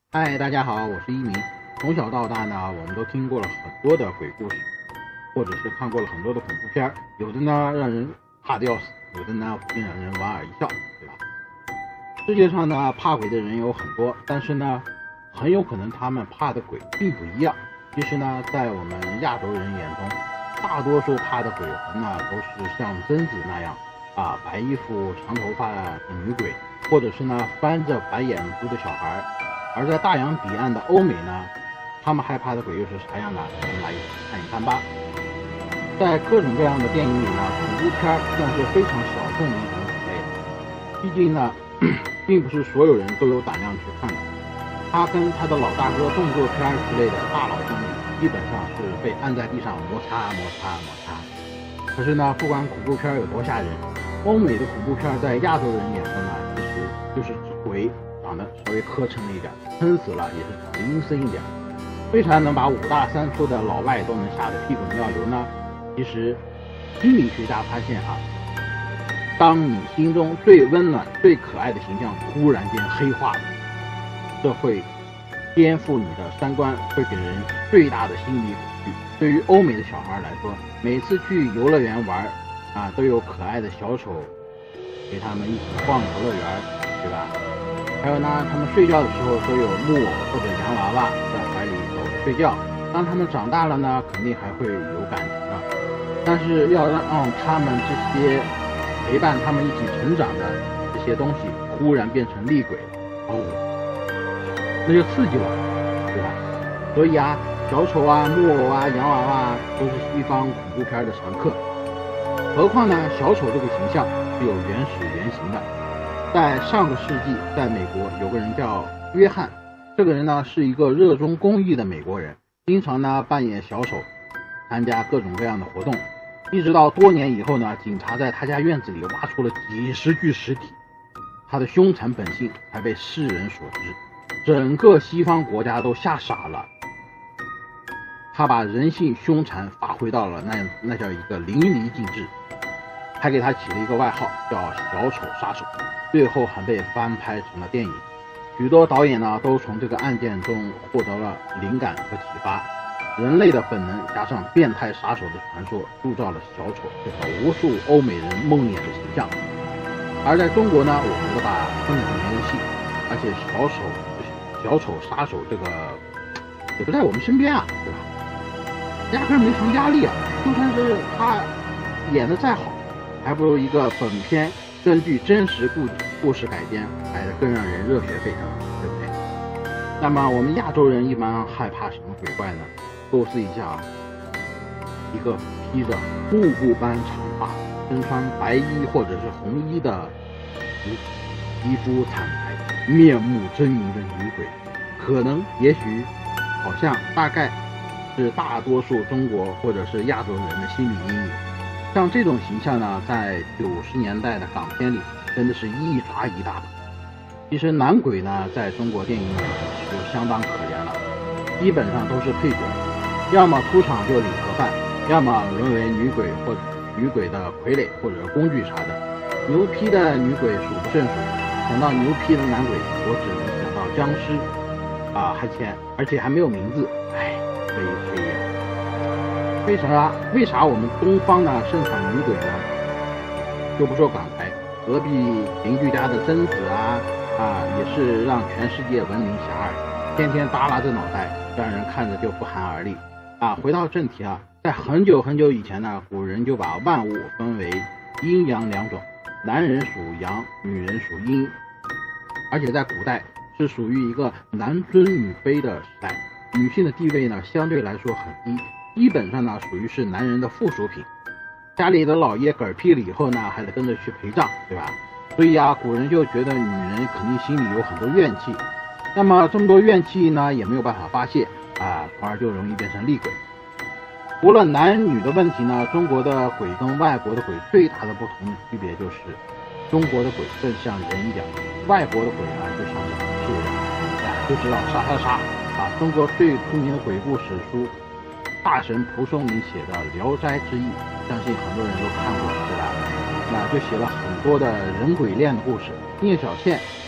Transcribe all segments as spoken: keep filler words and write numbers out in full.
嗨，大家好，我是一鸣。从小到大呢，我们都听过了很多的鬼故事，或者是看过了很多的恐怖片，有的呢让人怕得要死，有的呢不禁让人莞尔一笑，对吧？世界上呢怕鬼的人有很多，但是呢，很有可能他们怕的鬼并不一样。其实呢，在我们亚洲人眼中，大多数怕的鬼魂呢都是像贞子那样啊，白衣服长头发的女鬼，或者是呢翻着白眼珠的小孩。而在大洋彼岸的欧美呢，他们害怕的鬼又是啥样的？我们来一起看一看吧。在各种各样的电影里呢，恐怖片算是非常小众的一种种类了。毕竟呢，并不是所有人都有胆量去看的。他跟他的老大哥动作片之类的大佬相比，基本上是被按在地上摩擦摩擦摩擦。可是呢，不管恐怖片有多吓人，欧美的恐怖片在亚洲人眼中呢，其实就是鬼长得稍微磕碜了一点，撑死了也是长得阴森一点。为啥能把五大三粗的老外都能吓得屁滚尿流呢？其实心理学家发现啊，当你心中最温暖最可爱的形象突然间黑化了，这会颠覆你的三观，会给人最大的心理恐惧。对于欧美的小孩来说，每次去游乐园玩啊，都有可爱的小丑陪他们一起逛游乐园，对吧？还有呢，他们睡觉的时候都有木偶或者洋娃娃在怀里搂着睡觉。当他们长大了呢，肯定还会有感情的。但是要让他们这些陪伴他们一起成长的这些东西忽然变成厉鬼，哦，那就刺激了，对吧？所以啊，小丑啊、木偶啊、洋娃娃都是西方恐怖片的常客。何况呢，小丑这个形象是有原始原型的。在上个世纪，在美国有个人叫约翰，这个人呢是一个热衷公益的美国人，经常呢扮演小丑，参加各种各样的活动。一直到多年以后呢，警察在他家院子里挖出了几十具尸体，他的凶残本性才被世人所知，整个西方国家都吓傻了。他把人性凶残发挥到了那那叫一个淋漓尽致，还给他起了一个外号叫小丑杀手，最后还被翻拍成了电影。许多导演呢都从这个案件中获得了灵感和启发，人类的本能加上变态杀手的传说，铸造了小丑这个无数欧美人梦魇的形象。而在中国呢，我觉得吧根本没人信，而且小丑小丑杀手这个也不在我们身边啊，对吧？压根没什么压力啊，就算是他演的再好，还不如一个本片根据真实故故事改编来的更让人热血沸腾，对不对？那么我们亚洲人一般害怕什么鬼怪呢？构思一下啊，一个披着瀑布般长发，身穿白衣或者是红衣的皮皮肤惨白、面目狰狞的女鬼，可能也许好像大概是大多数中国或者是亚洲人的心理阴影。像这种形象呢，在九十年代的港片里真的是一抓一大把。其实男鬼呢，在中国电影里就相当可怜了，基本上都是配角，要么出场就领盒饭，要么沦为女鬼或者女鬼的傀儡或者工具啥的。牛批的女鬼数不胜数，想到牛批的男鬼，我只能想到僵尸啊，而且而且还没有名字，哎，悲催呀！为啥为啥我们东方呢盛产女鬼呢？就不说港台，隔壁邻居家的贞子啊啊，也是让全世界闻名遐迩，天天耷拉着脑袋，让人看着就不寒而栗啊。回到正题啊，在很久很久以前呢，古人就把万物分为阴阳两种，男人属阳，女人属阴，而且在古代是属于一个男尊女卑的时代，女性的地位呢相对来说很低，基本上呢属于是男人的附属品。家里的老爷嗝屁了以后呢，还得跟着去陪葬，对吧？所以啊，古人就觉得女人肯定心里有很多怨气，那么这么多怨气呢，也没有办法发泄啊，从而就容易变成厉鬼。除了男女的问题呢，中国的鬼跟外国的鬼最大的不同的区别就是，中国的鬼更像人一点，外国的鬼啊就像是人，啊就知道杀杀杀啊！中国最出名的鬼故事书，大神蒲松龄写的《聊斋志异》，相信很多人都看过，对吧？那就写了很多的人鬼恋的故事。聂小倩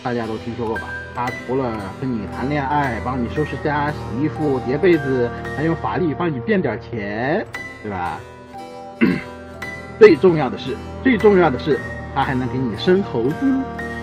大家都听说过吧？他除了跟你谈恋爱，帮你收拾家、洗衣服、叠被子，还用法力帮你变点钱，对吧？最重要的是，最重要的是，他还能给你生猴子。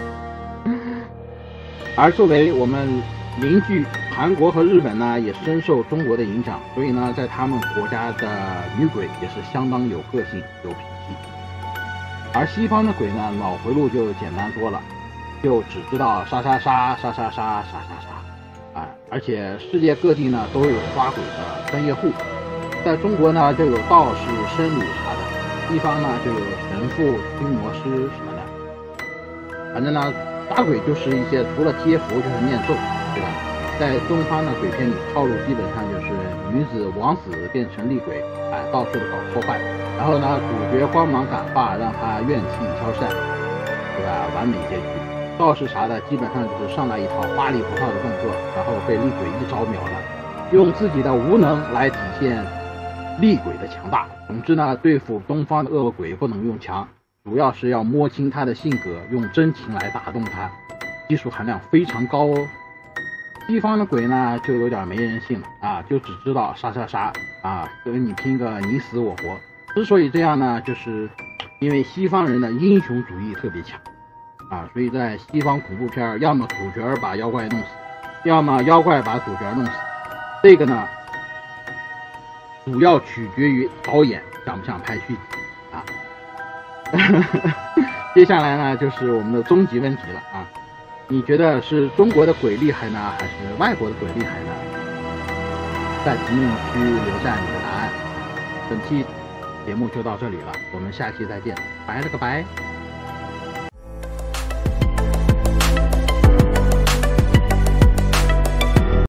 而作为我们邻居韩国和日本呢，也深受中国的影响，所以呢，在他们国家的女鬼也是相当有个性、有脾气。而西方的鬼呢，脑回路就简单多了，就只知道杀杀杀、杀杀杀、杀杀杀，啊！而且世界各地呢都有抓鬼的专业户，在中国呢就有道士、僧侣啥的，西方呢就有神父、驱魔师什么的。反正呢，抓鬼就是一些除了贴符就是念咒，对吧？在东方的鬼片里，套路基本上就是女子枉死变成厉鬼，哎，到处的搞破坏，然后呢，主角光芒感化，让他怨气消散，对吧？完美结局。道士啥的，基本上就是上来一套花里胡哨的动作，然后被厉鬼一招秒了，用自己的无能来体现厉鬼的强大。总之呢，对付东方的恶鬼不能用强，主要是要摸清他的性格，用真情来打动他，技术含量非常高哦。西方的鬼呢，就有点没人性了啊，就只知道杀杀杀啊，跟你拼个你死我活。之所以这样呢，就是因为西方人的英雄主义特别强啊，所以在西方恐怖片，要么主角把妖怪弄死，要么妖怪把主角弄死。这个呢，主要取决于导演想不想拍续集啊。接下来呢，就是我们的终极问题了啊。你觉得是中国的鬼厉害呢，还是外国的鬼厉害呢？在评论区留下你的答案。本期节目就到这里了，我们下期再见，拜了个拜。